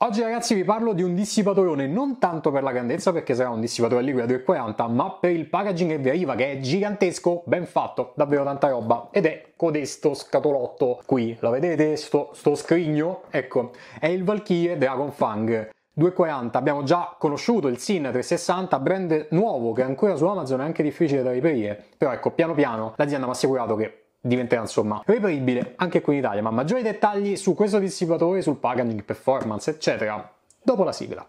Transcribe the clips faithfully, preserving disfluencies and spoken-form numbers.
Oggi ragazzi vi parlo di un dissipatorone non tanto per la grandezza perché sarà un dissipatore a liquido duecentoquaranta, ma per il packaging che vi arriva che è gigantesco, ben fatto, davvero tanta roba, ed è codesto scatolotto qui, la vedete? Sto, sto scrigno? Ecco, è il Valkyrie Dragonfang duecentoquaranta. Abbiamo già conosciuto il Sin trecentosessanta, brand nuovo che ancora su Amazon è anche difficile da reperire, però ecco, piano piano l'azienda mi ha assicurato che diventerà insomma reperibile anche qui in Italia. Ma maggiori dettagli su questo dissipatore, sul packaging, performance eccetera dopo la sigla.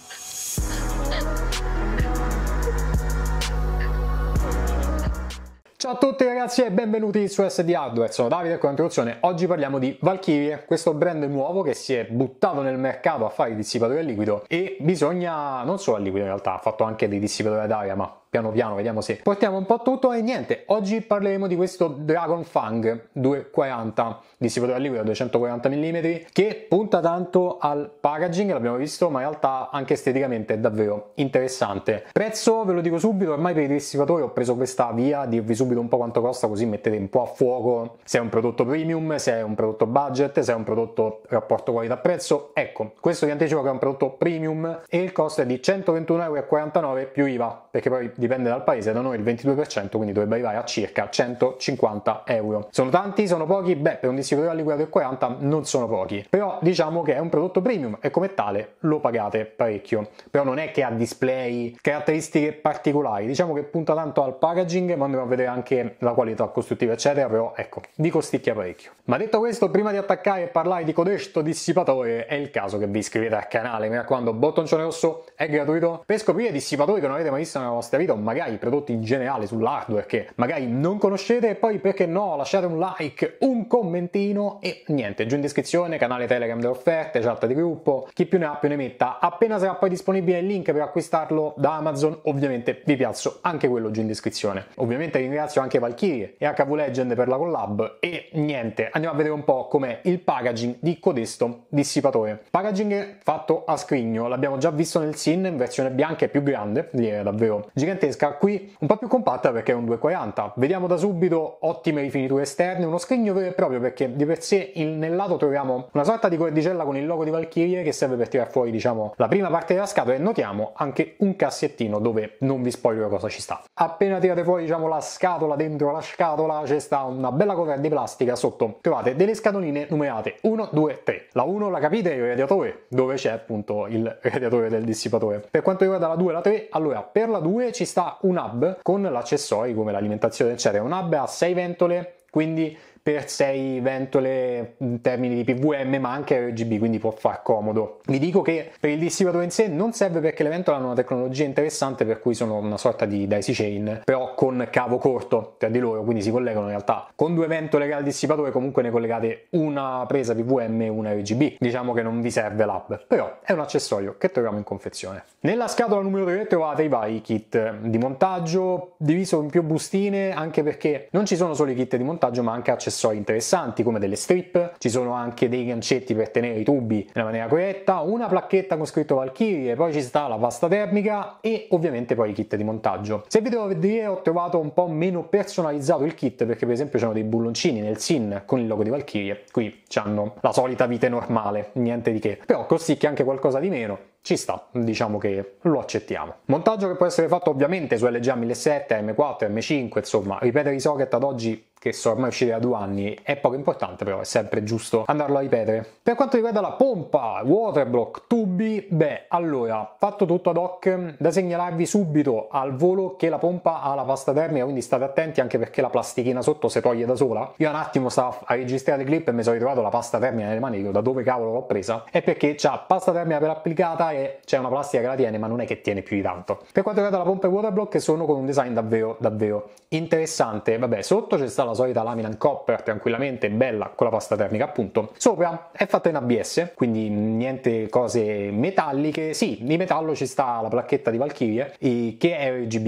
Ciao a tutti ragazzi e benvenuti su S D Hardware, sono Davide con l'introduzione. Oggi parliamo di Valkyrie, questo brand nuovo che si è buttato nel mercato a fare i dissipatori a liquido, e bisogna, non solo a liquido in realtà, ha fatto anche dei dissipatori ad aria, ma piano piano vediamo se portiamo un po' tutto. E niente, oggi parleremo di questo Dragonfang duecentoquaranta, dissipatore a liquido duecentoquaranta millimetri, che punta tanto al packaging, l'abbiamo visto, ma in realtà anche esteticamente è davvero interessante. Prezzo ve lo dico subito, ormai per i dissipatori ho preso questa via, dirvi subito un po' quanto costa, così mettete un po' a fuoco se è un prodotto premium, se è un prodotto budget, se è un prodotto rapporto qualità-prezzo. Ecco, questo vi anticipo che è un prodotto premium e il costo è di centoventuno virgola quarantanove euro più I V A, perché poi dipende dal paese, da noi il ventidue per cento, quindi dovrebbe arrivare a circa centocinquanta euro. Sono tanti? Sono pochi? Beh, per un dissipatore a liquido duecentoquaranta non sono pochi, però diciamo che è un prodotto premium e come tale lo pagate parecchio. Però non è che ha display, caratteristiche particolari, diciamo che punta tanto al packaging, ma andremo a vedere anche la qualità costruttiva eccetera, però ecco, vi costicchia parecchio. Ma detto questo, prima di attaccare e parlare di codesto dissipatore, è il caso che vi iscrivete al canale, mi raccomando, bottoncino rosso, è gratuito, per scoprire dissipatori che non avete mai visto nella vostra vita, o magari prodotti in generale sull'hardware che magari non conoscete. E poi, perché no, lasciate un like, un commentino e niente, giù in descrizione canale Telegram delle offerte, chat di gruppo, chi più ne ha più ne metta. Appena sarà poi disponibile il link per acquistarlo da Amazon, ovviamente vi piazzo anche quello giù in descrizione. Ovviamente ringrazio anche Valkyrie e H V Legend per la collab. E niente, andiamo a vedere un po' com'è il packaging di codesto dissipatore. Packaging fatto a scrigno, l'abbiamo già visto nel Sin in versione bianca e più grande, direi davvero gigantesca. Qui un po' più compatta perché è un duecentoquaranta. Vediamo da subito ottime rifiniture esterne, uno scrigno vero e proprio perché di per sé il, nel lato troviamo una sorta di cordicella con il logo di Valkyrie che serve per tirare fuori, diciamo, la prima parte della scatola, e notiamo anche un cassettino dove non vi spoilerò cosa ci sta. Appena tirate fuori, diciamo, la scatola, dentro la scatola c'è sta una bella cover di plastica, sotto trovate delle scatoline numerate uno, due, tre. La uno la capite, è il radiatore, dove c'è appunto il radiatore del dissipatore. Per quanto riguarda la due e la tre, allora per la due ci sta un hub con l'accessorio come l'alimentazione eccetera. Un hub a sei ventole, quindi per sei ventole in termini di P V M, ma anche R G B, quindi può far comodo. Vi dico che per il dissipatore in sé non serve perché le ventole hanno una tecnologia interessante per cui sono una sorta di daisy chain, però con cavo corto tra di loro, quindi si collegano in realtà con due ventole che al dissipatore, comunque ne collegate una presa P V M e una R G B. Diciamo che non vi serve l'hub, però è un accessorio che troviamo in confezione. Nella scatola numero tre trovate i vari kit di montaggio, diviso in più bustine, anche perché non ci sono solo i kit di montaggio ma anche accessori interessanti come delle strip, ci sono anche dei gancetti per tenere i tubi nella maniera corretta, una placchetta con scritto Valkyrie, poi ci sta la pasta termica e ovviamente poi i kit di montaggio. Se vi devo dire, ho trovato un po' meno personalizzato il kit perché per esempio c'hanno dei bulloncini nel Sin con il logo di Valkyrie, qui hanno la solita vite normale, niente di che, però costicchia anche qualcosa di meno. Ci sta, diciamo che lo accettiamo. Montaggio che può essere fatto ovviamente su L G A millesettecento, M quattro, M cinque, insomma, ripetere i socket ad oggi che sono ormai usciti da due anni è poco importante, però è sempre giusto andarlo a ripetere. Per quanto riguarda la pompa, waterblock, tubi, beh, allora, fatto tutto ad hoc, da segnalarvi subito al volo che la pompa ha la pasta termica, quindi state attenti anche perché la plastichina sotto si toglie da sola. Io un attimo stavo a registrare il clip e mi sono ritrovato la pasta termica nelle mani, da dove cavolo l'ho presa? È perché c'ha pasta termica per applicata e c'è una plastica che la tiene, ma non è che tiene più di tanto. Per quanto riguarda la pompa e waterblock, sono con un design davvero, davvero interessante. Vabbè, sotto c'è sta la solita lamina in copper tranquillamente bella con la pasta termica appunto. Sopra è fatta in A B S, quindi niente cose metalliche. Sì, di metallo ci sta la placchetta di Valkyrie che è R G B.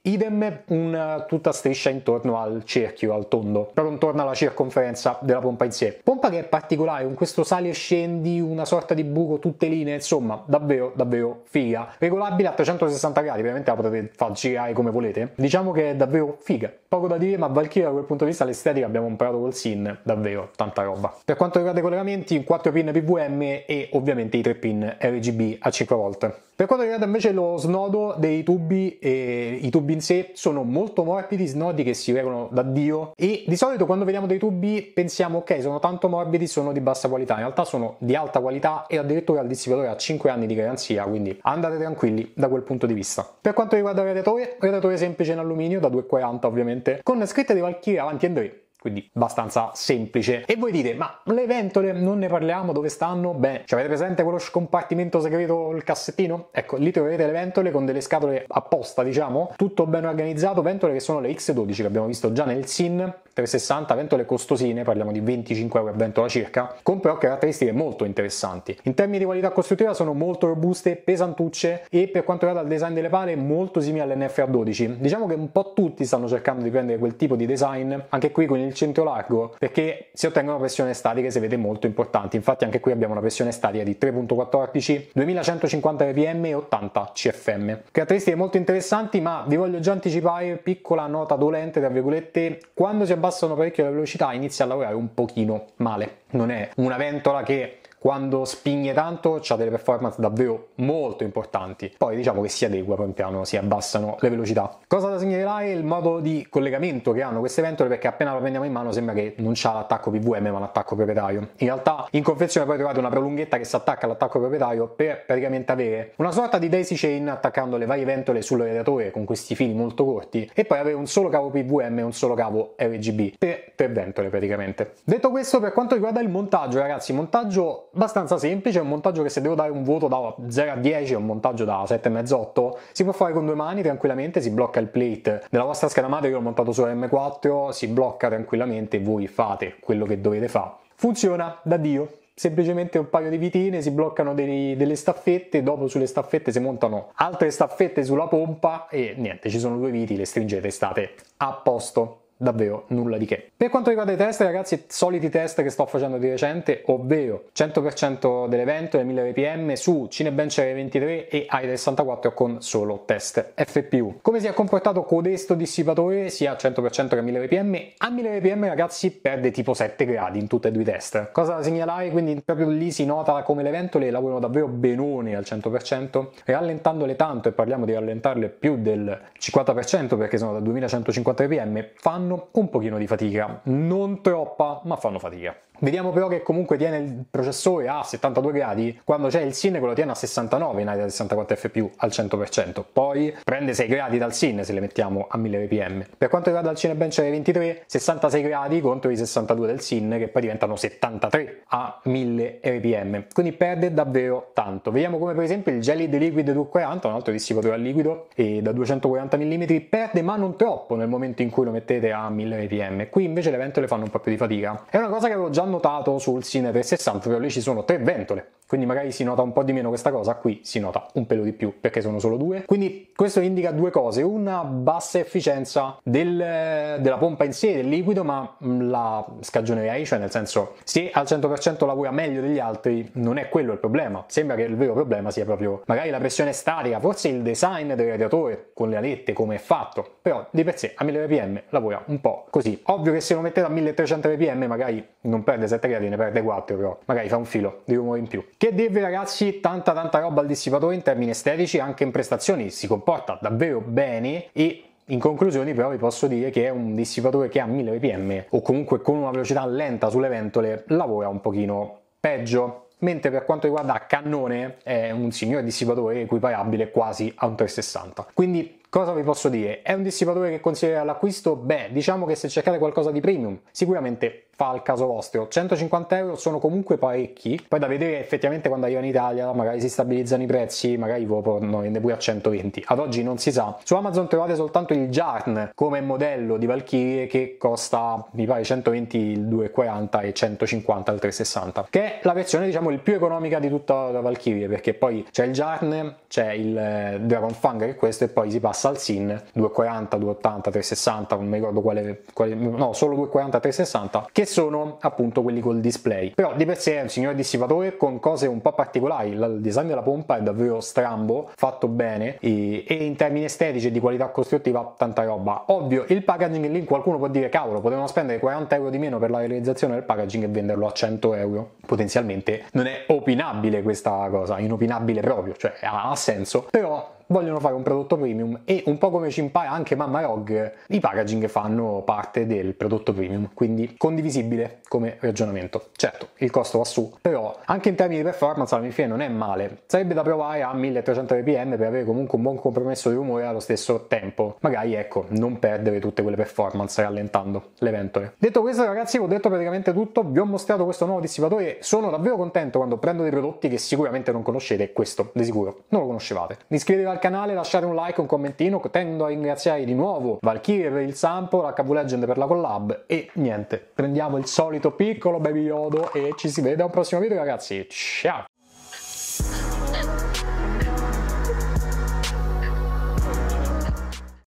idem una tutta striscia intorno al cerchio, al tondo, proprio intorno alla circonferenza della pompa in sé. Pompa che è particolare, con questo sali e scendi, una sorta di buco, tutte linee, insomma davvero davvero figa, regolabile a trecentosessanta gradi, ovviamente la potete far girare come volete, diciamo che è davvero figa, poco da dire, ma Valkyria da quel punto di vista l'estetica abbiamo comprato col SIN, davvero tanta roba. Per quanto riguarda i collegamenti, quattro pin P V M e ovviamente i tre pin R G B a cinque volt. Per quanto riguarda invece lo snodo dei tubi, e i tubi in sé sono molto morbidi, snodi che si regolano da Dio, e di solito quando vediamo dei tubi pensiamo ok, sono tanto morbidi, sono di bassa qualità, in realtà sono di alta qualità e addirittura il dissipatore ha cinque anni di garanzia, quindi andate tranquilli da quel punto di vista. Per quanto riguarda il radiatore, radiatore semplice in alluminio da due virgola quaranta ovviamente, con scritte di Valkyria avanti e André, quindi abbastanza semplice. E voi dite, ma le ventole non ne parliamo, dove stanno? Beh, ci avete presente quello scompartimento segreto, il cassettino? Ecco, lì troverete le ventole con delle scatole apposta, diciamo, tutto ben organizzato, ventole che sono le X dodici che abbiamo visto già nel SIN trecentosessanta, ventole costosine, parliamo di venticinque euro a ventola circa, con però caratteristiche molto interessanti. In termini di qualità costruttiva sono molto robuste, pesantucce e per quanto riguarda il design delle pale molto simili all'N F A dodici. Diciamo che un po' tutti stanno cercando di prendere quel tipo di design, anche qui con il centro largo, perché si ottengono pressioni statiche, se vede, molto importanti. Infatti anche qui abbiamo una pressione statica di tre virgola quattordici, duemilacentocinquanta R P M e ottanta C F M. Caratteristiche molto interessanti, ma vi voglio già anticipare, piccola nota dolente tra virgolette, quando si abbassano parecchio la velocità inizia a lavorare un pochino male. Non è una ventola che quando spigne tanto ha delle performance davvero molto importanti, poi diciamo che si adegua, pian piano si abbassano le velocità. Cosa da segnalare è il modo di collegamento che hanno queste ventole, perché appena la prendiamo in mano sembra che non c'ha l'attacco P V M ma l'attacco proprietario. In realtà in confezione poi trovate una prolunghetta che si attacca all'attacco proprietario per praticamente avere una sorta di daisy chain attaccando le varie ventole sul radiatore con questi fili molto corti e poi avere un solo cavo P V M e un solo cavo R G B per tre ventole praticamente. Detto questo, per quanto riguarda il montaggio, ragazzi, montaggio abbastanza semplice, è un montaggio che se devo dare un voto da zero a dieci è un montaggio da sette virgola cinque otto, si può fare con due mani tranquillamente, si blocca il plate della vostra scheda madre, io l'ho montato su M quattro, si blocca tranquillamente, voi fate quello che dovete fare. Funziona da Dio. Semplicemente un paio di vitine, si bloccano dei, delle staffette, dopo sulle staffette si montano altre staffette sulla pompa e niente, ci sono due viti, le stringete e state a posto. Davvero nulla di che. Per quanto riguarda i test, ragazzi, soliti test che sto facendo di recente, ovvero cento per cento delle ventole mille R P M su Cinebench R ventitré e A I sessantaquattro con solo test F P U. Come si è comportato codesto dissipatore sia a cento per cento che a mille R P M? A mille R P M, ragazzi, perde tipo sette gradi in tutti e due i test. Cosa da segnalare? Quindi proprio lì si nota come le ventole lavorano davvero benone al cento per cento, rallentandole tanto, e parliamo di rallentarle più del cinquanta per cento perché sono da duemilacentocinquanta R P M, fanno un pochino di fatica, non troppa, ma fanno fatica. Vediamo però che comunque tiene il processore a settantadue gradi, quando c'è il SIN che lo tiene a sessantanove in A I da sessantaquattro F P U al cento per cento, poi prende sei gradi dal SIN se le mettiamo a mille R P M. Per quanto riguarda il Cinebench R ventitré, sessantasei gradi contro i sessantadue del SIN che poi diventano settantatré a mille R P M, quindi perde davvero tanto. Vediamo come per esempio il Gelid Liquid duecentoquaranta, un altro dissipatore a liquido e da duecentoquaranta millimetri, perde ma non troppo nel momento in cui lo mettete a mille R P M, qui invece le ventole fanno un po' più di fatica. È una cosa che avevo già notato sul SIN trecentosessanta, però lì ci sono tre ventole, quindi magari si nota un po' di meno questa cosa, qui si nota un pelo di più perché sono solo due. Quindi questo indica due cose: una bassa efficienza del, della pompa in sé, del liquido, ma la scagionerei, cioè nel senso, se al cento per cento lavora meglio degli altri non è quello il problema, sembra che il vero problema sia proprio magari la pressione statica, forse il design del radiatore con le alette come è fatto, però di per sé a mille R P M lavora un po' così. Ovvio che se lo mettete a milletrecento R P M magari non perde sette gradi, ne perde quattro, però magari fa un filo di rumore in più. Che dirvi, ragazzi, tanta tanta roba al dissipatore in termini estetici, anche in prestazioni si comporta davvero bene, e in conclusione però vi posso dire che è un dissipatore che a mille R P M o comunque con una velocità lenta sulle ventole lavora un pochino peggio. Mentre per quanto riguarda Cannone è un signor dissipatore equiparabile quasi a un trecentosessanta. Quindi cosa vi posso dire? È un dissipatore che consiglierei all'acquisto? Beh, diciamo che se cercate qualcosa di premium sicuramente fa al caso vostro. centocinquanta euro sono comunque parecchi, poi da vedere effettivamente quando arriva in Italia, magari si stabilizzano i prezzi, magari vi possono vendere pure a centoventi. Ad oggi non si sa. Su Amazon trovate soltanto il Jarn come modello di Valkyrie che costa, mi pare, centoventi il duecentoquaranta e centocinquanta il trecentosessanta, che è la versione diciamo il più economica di tutta la Valkyrie, perché poi c'è il Jarn, c'è il Dragon Fang che è questo, e poi si passa al Sin duecentoquaranta, duecentottanta, trecentosessanta, non mi ricordo quale, quale no, solo duecentoquaranta, trecentosessanta, che sono appunto quelli col display. Però di per sé è un signore dissipatore con cose un po' particolari. Il design della pompa è davvero strambo, fatto bene, e, e in termini estetici e di qualità costruttiva tanta roba. Ovvio, il packaging lì qualcuno può dire cavolo, potevano spendere quaranta euro di meno per la realizzazione del packaging e venderlo a cento euro. Potenzialmente non è opinabile questa cosa, inopinabile proprio, cioè ha, ha senso, però vogliono fare un prodotto premium e un po' come ci impara anche Mamma Rog, i packaging fanno parte del prodotto premium, quindi condivisibile come ragionamento. Certo, il costo va su, però anche in termini di performance alla fine non è male. Sarebbe da provare a milletrecento R P M per avere comunque un buon compromesso di rumore allo stesso tempo. Magari, ecco, non perdere tutte quelle performance rallentando le ventole. Detto questo, ragazzi, ho detto praticamente tutto, vi ho mostrato questo nuovo dissipatore. Sono davvero contento quando prendo dei prodotti che sicuramente non conoscete, questo di sicuro non lo conoscevate. Iscrivetevi al canale, lasciate un like, un commentino, tendo a ringraziare di nuovo Valkyrie per il sample, H V Legend per la collab e niente, prendiamo il solito piccolo baby yodo e ci si vede a un prossimo video, ragazzi, ciao!